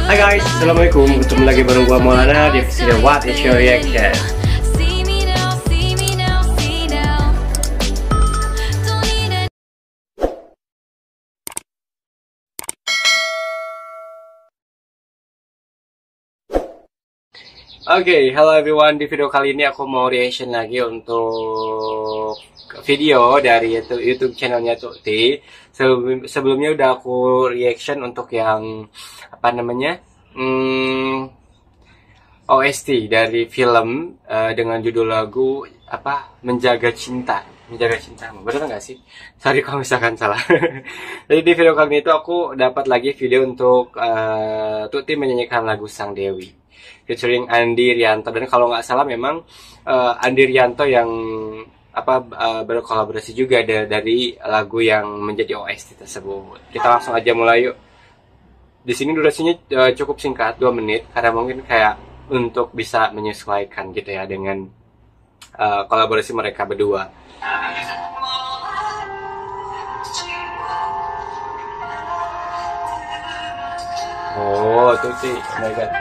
Hai guys, assalamualaikum. Ketemu lagi bareng gua Maulana di episode What Is Your Reaction. Oke, hello everyone. Di video kali ini aku mau reaction lagi untuk video dari YouTube channelnya Tuti. Sebelumnya udah aku reaction untuk yang apa namanya OST dari film dengan judul lagu apa Menjaga Cinta. Menjaga Cintamu, bener nggak sih? Sorry kalau misalkan salah. Jadi di video kali ini itu aku dapat lagi video untuk Tuti menyanyikan lagu Sang Dewi featuring Andi Rianto, dan kalau nggak salah memang Andi Rianto yang berkolaborasi juga dari lagu yang menjadi OST tersebut. Kita langsung aja mulai yuk. Di sini durasinya cukup singkat, 2 menit, karena mungkin kayak untuk bisa menyesuaikan gitu ya dengan kolaborasi mereka berdua. Oh, tuh sih, oh my god.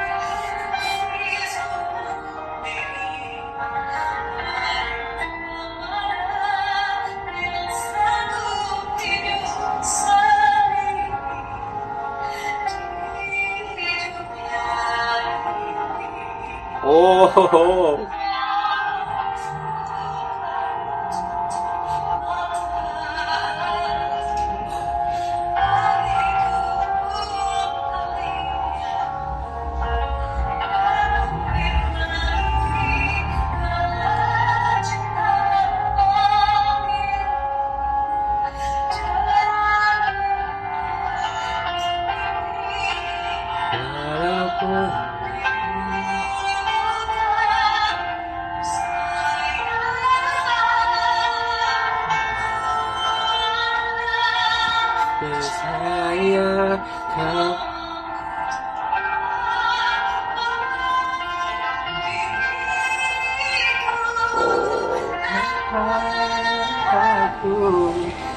Oh, saya kau. Aku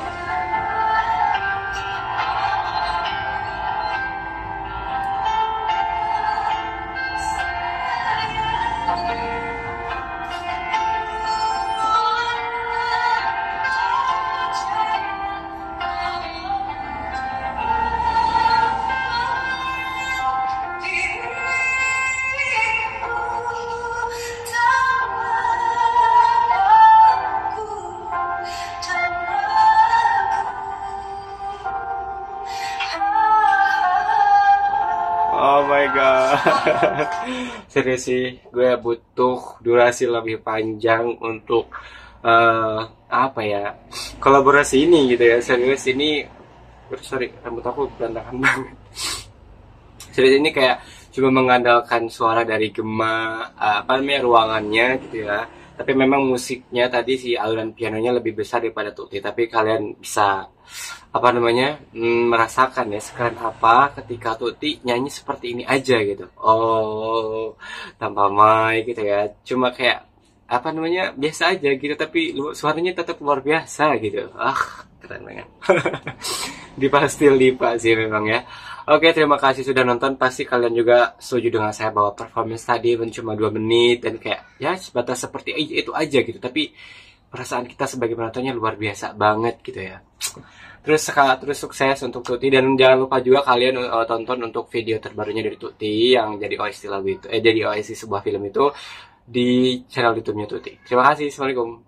oh my god. Serius sih, gue butuh durasi lebih panjang untuk apa ya, kolaborasi ini gitu ya. Serius ini, sorry, rambut aku berantakan banget. Serius ini kayak cuma mengandalkan suara dari Gema, ruangannya gitu ya. Tapi memang musiknya tadi si alunan pianonya lebih besar daripada Tuti. Tapi kalian bisa merasakan ya sekarang apa ketika Tuti nyanyi seperti ini aja gitu. Oh, tanpa mic gitu ya. Cuma kayak biasa aja gitu, tapi suaranya tetap luar biasa gitu. Keren banget. Dipa still Dipa sih memang ya. Oke, terima kasih sudah nonton. Pasti kalian juga setuju dengan saya bahwa performance tadi cuma 2 menit dan kayak ya sebatas seperti itu aja gitu. Tapi perasaan kita sebagai penontonnya luar biasa banget gitu ya. Terus sukses untuk Tuti, dan jangan lupa juga kalian tonton untuk video terbarunya dari Tuti yang jadi OST lagu itu, jadi OST sebuah film itu di channel YouTube-nya Tuti. Terima kasih, assalamualaikum.